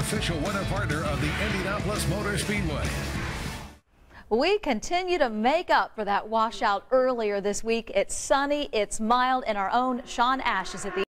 official winter partner of the Indianapolis Motor Speedway. We continue to make up for that washout earlier this week. It's sunny, it's mild, and our own Sean Ash is at the